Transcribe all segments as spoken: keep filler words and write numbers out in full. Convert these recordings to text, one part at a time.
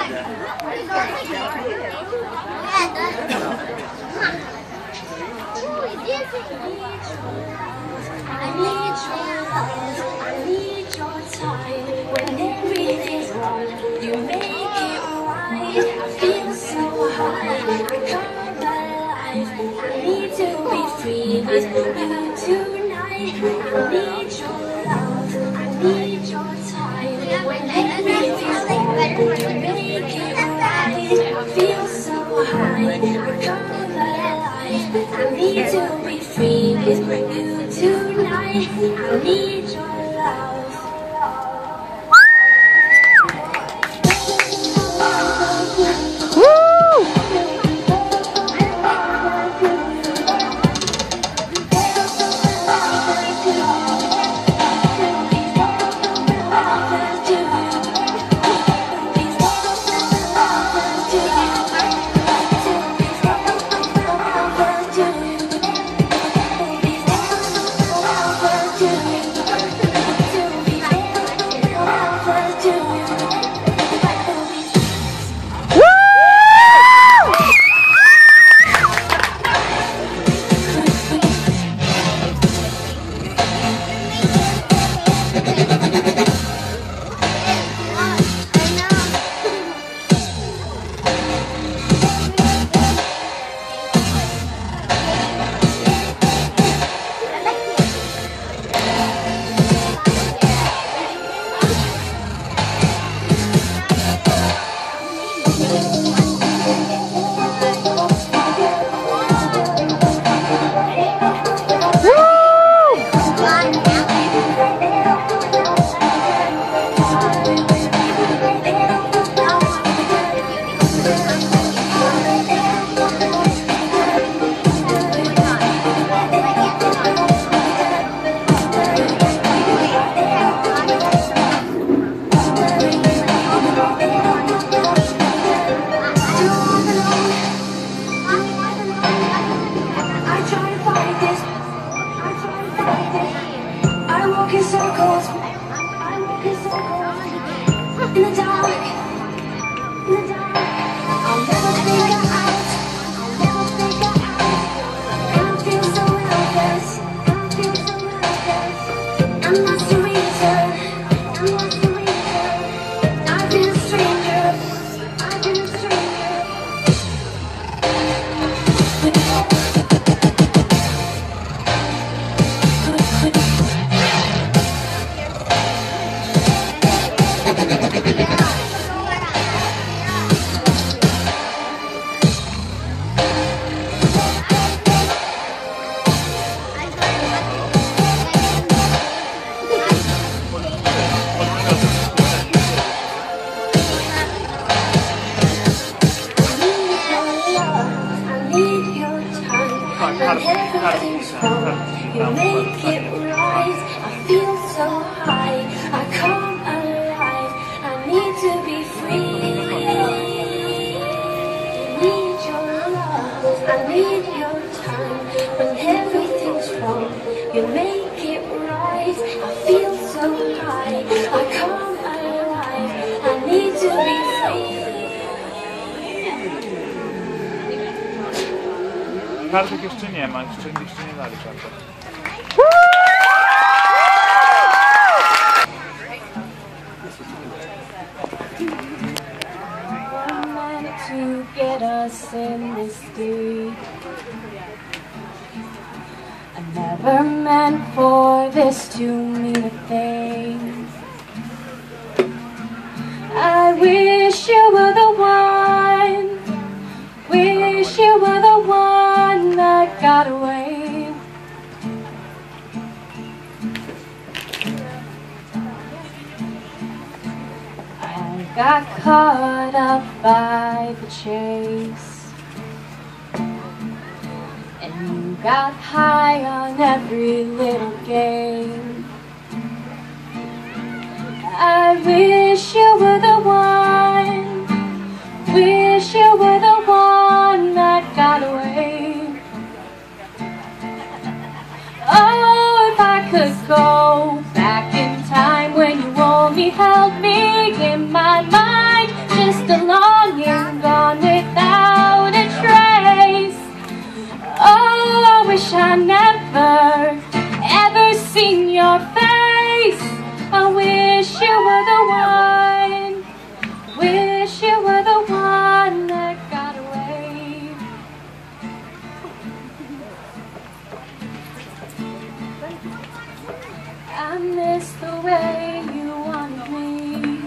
You make it right. I feel so high. I come alive. I need to be free. I need your love. I need your time. When everything's wrong, you make it right. I feel so high. I come alive. I need to be free. Kartek jeszcze nie ma, jeszcze, jeszcze nie dali kartek. To get us in this deep, I never meant for this to mean a thing. I wish you were the one, wish you were the one that got away. I got caught up by the chase, and you got high on every little game. I wish you were the one, wish you were the one that got away. Oh, if I could go back in time when you only held me in my mind just a long seen your face. I wish you were the one. Wish you were the one that got away. I miss the way you wanted me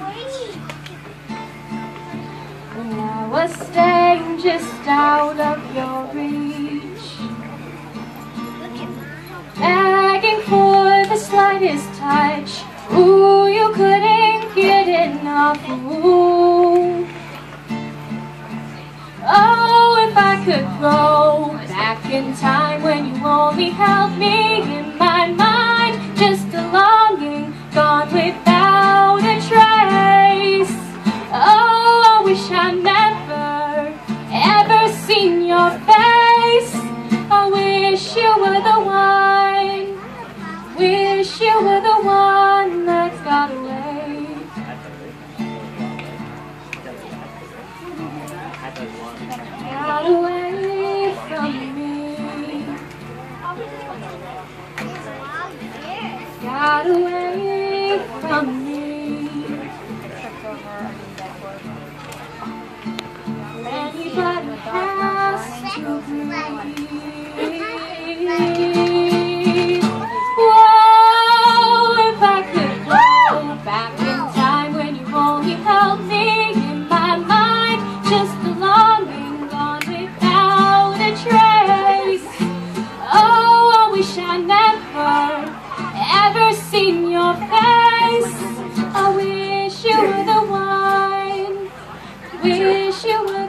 when I was staying just out of your reach, begging for the slightest touch. Ooh, you couldn't get enough. Ooh. Oh, if I could go back in time when you only held me in my mind, just a longing gone without a trace. Oh, I wish I never ever seen your face. I wish you were the one. Wish you were the one that got away. Got away from me. Got away from me. Anybody has to breathe. Whoa, if I could go back in time when you only held me in my mind, just a longing gone without a trace. Oh, I wish I never ever seen your face. I wish you were the one. Wish you were